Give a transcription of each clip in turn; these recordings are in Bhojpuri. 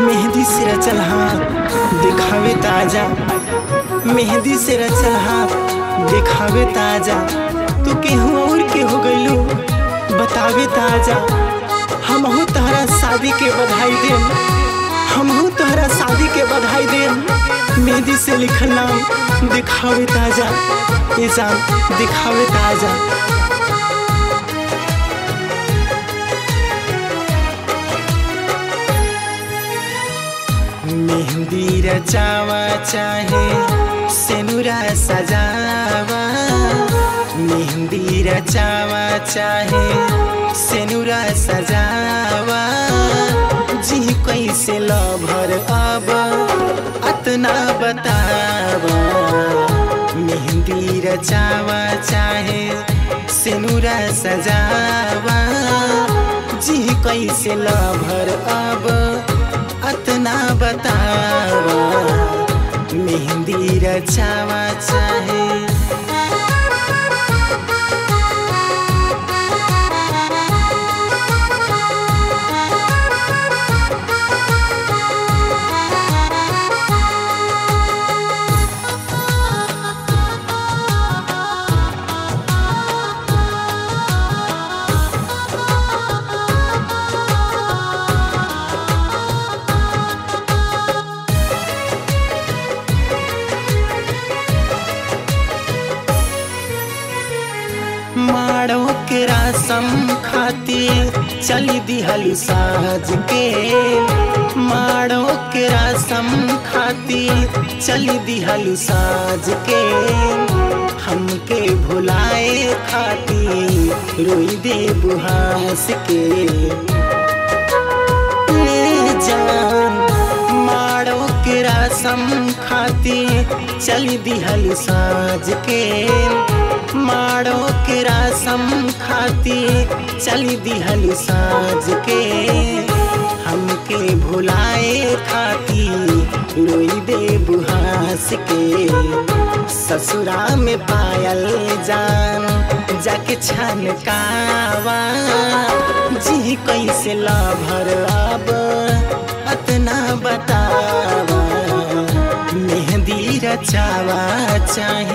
मेहंदी से रचल हाथ दिखावे ताजा, मेहंदी से रचल हाथ दिखावे ताजा। तू केहू और के हो गइलू बतावे ताजा। हमहू तोहरा शादी के बधाई देम, हमहू तोहरा शादी के बधाई देम। मेहंदी से लिखल नाम दिखावे ताजा, ये जान दिखावे ताजा। मेहंदी रचावा चाहे सेनुरा सजावा, मेहंदी रचावा चाहे सेनुरा सजावा। जी कैसे लभर अब अतना बतावा। मेहंदी रचावा चाहे सेनुरा सजावा। जी कैसे लभर अब अतना बतावा। मेहंदी रचावा चाहे माड़ो के रासम खातिर चली दिहल साज के। माड़ो के रासम खातिर चली दिहल साज के। हमके भुलाए खातिर रोई दे बुहास के। ले जान माड़ो के रासम खातिर चली दिहल साज के। माड़ो के रासम खातिर चली दिहल साज के। हमके भुलाए खातिर रोई दे बुहास के। ससुरा में पायल जान जाके छनकावा। जी कैसे लभर अब अतना बतावा। मेहंदी रचावा चाहे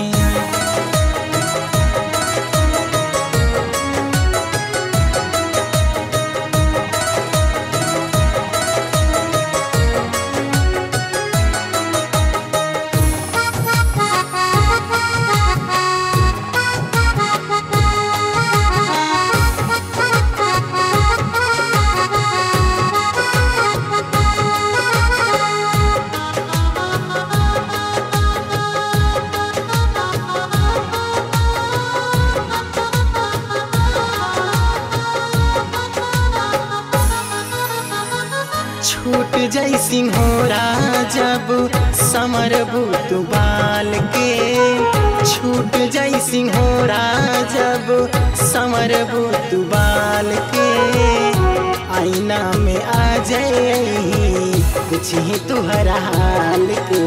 छूट जाई सिंहोरा जब समरबू तू बाल के। छूट जाई सिंहोरा जब समरबू तू बाल के। आईना में आ जाई कुछ ही तुहरा हाल के।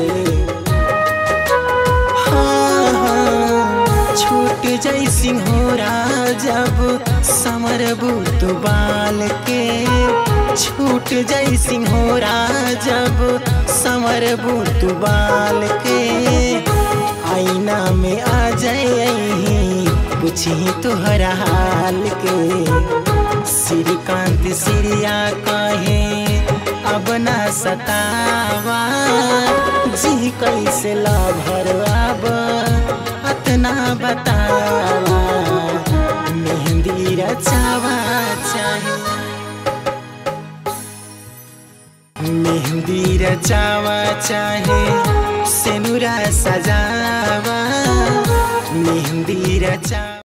हाँ हाँ छूट जाई सिंहोरा जब समरबू तू बाल के। छूट जाई सिंहोरा जब समरबू तू बाल के। आईना में आ जाई कुछ ही तुहरा हाल के। श्रीकांत सिरिया कहे अब ना सतावा। जी कैसे लभर अब अतना बतावा। मेहंदी रचावा चाहे मेहंदी रचावा चाहे सेनुरा सजावा। मेहंदी रचा